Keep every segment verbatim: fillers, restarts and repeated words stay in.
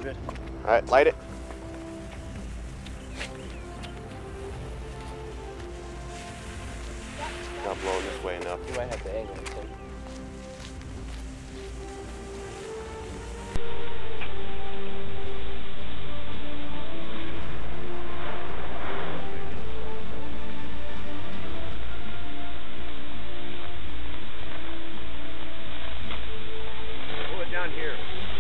We're good. All right, light it. Not blowing this way enough. You might have to angle it, Tim. Pull it down here.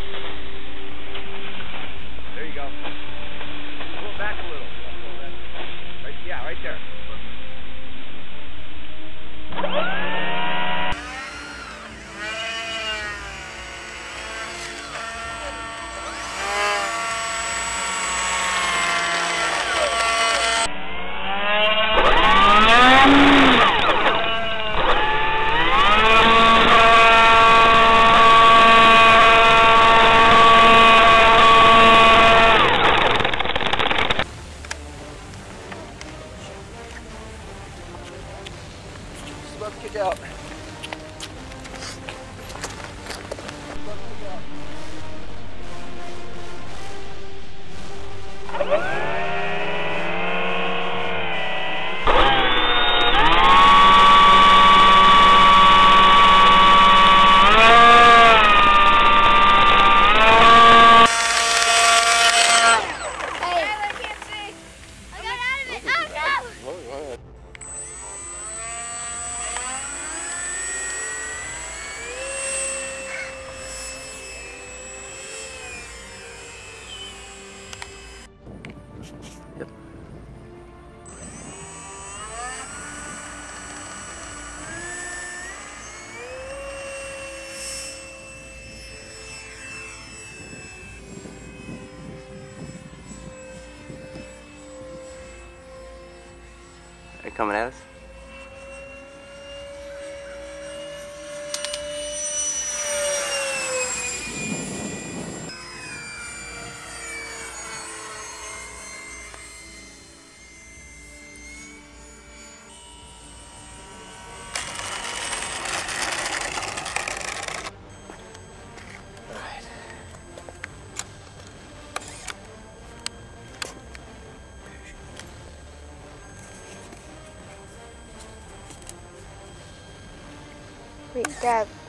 There you go. Pull it back a little. Right, yeah, right there. Just about to kick out. Yep. Are you coming at us? Wait, Dad.